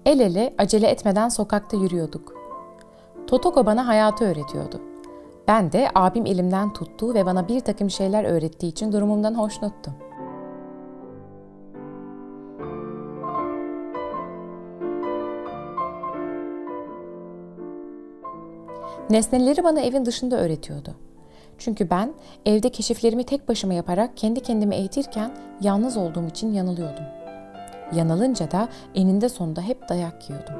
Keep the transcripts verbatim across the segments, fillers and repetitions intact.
El ele acele etmeden sokakta yürüyorduk. Totoko bana hayatı öğretiyordu. Ben de abim elimden tuttuğu ve bana bir takım şeyler öğrettiği için durumumdan hoşnuttum. Nesneleri bana evin dışında öğretiyordu. Çünkü ben evde keşiflerimi tek başıma yaparak kendi kendimi eğitirken yalnız olduğum için yanılıyordum. Yanılınca da eninde sonunda hep dayak yiyordum.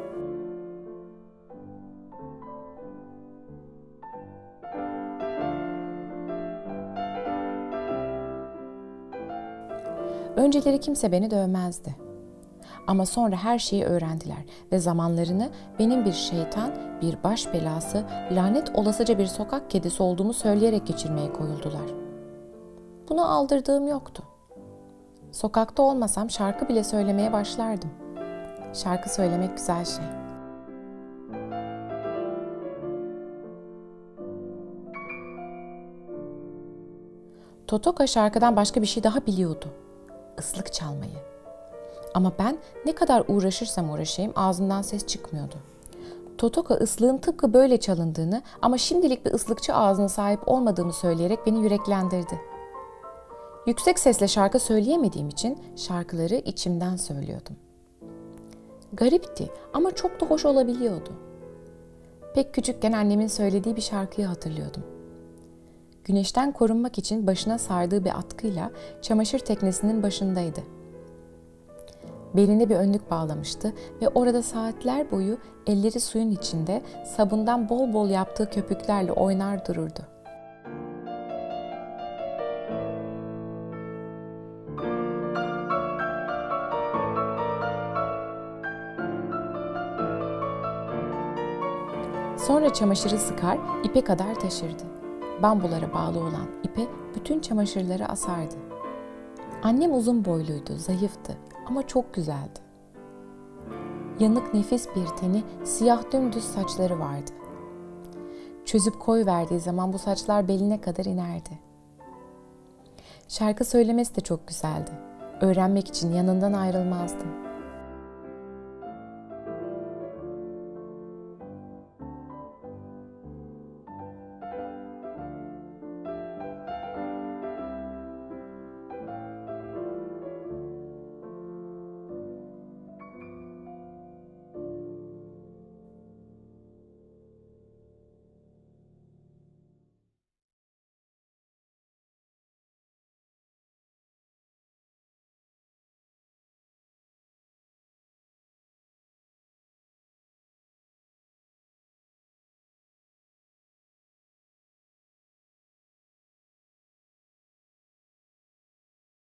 Önceleri kimse beni dövmezdi. Ama sonra her şeyi öğrendiler ve zamanlarını benim bir şeytan, bir baş belası, lanet olasıca bir sokak kedisi olduğumu söyleyerek geçirmeye koyuldular. Buna aldırdığım yoktu. Sokakta olmasam şarkı bile söylemeye başlardım. Şarkı söylemek güzel şey. Totoko şarkıdan başka bir şey daha biliyordu. Islık çalmayı. Ama ben ne kadar uğraşırsam uğraşayım ağzından ses çıkmıyordu. Totoko ıslığın tıpkı böyle çalındığını ama şimdilik bir ıslıkçı ağzına sahip olmadığımı söyleyerek beni yüreklendirdi. Yüksek sesle şarkı söyleyemediğim için şarkıları içimden söylüyordum. Garipti ama çok da hoş olabiliyordu. Pek küçükken annemin söylediği bir şarkıyı hatırlıyordum. Güneşten korunmak için başına sardığı bir atkıyla çamaşır teknesinin başındaydı. Beline bir önlük bağlamıştı ve orada saatler boyu elleri suyun içinde sabundan bol bol yaptığı köpüklerle oynar dururdu. Sonra çamaşırı sıkar, ipe kadar taşırdı. Bambulara bağlı olan ipe bütün çamaşırları asardı. Annem uzun boyluydu, zayıftı ama çok güzeldi. Yanık nefis bir teni, siyah dümdüz saçları vardı. Çözüp koyverdiği zaman bu saçlar beline kadar inerdi. Şarkı söylemesi de çok güzeldi. Öğrenmek için yanından ayrılmazdım.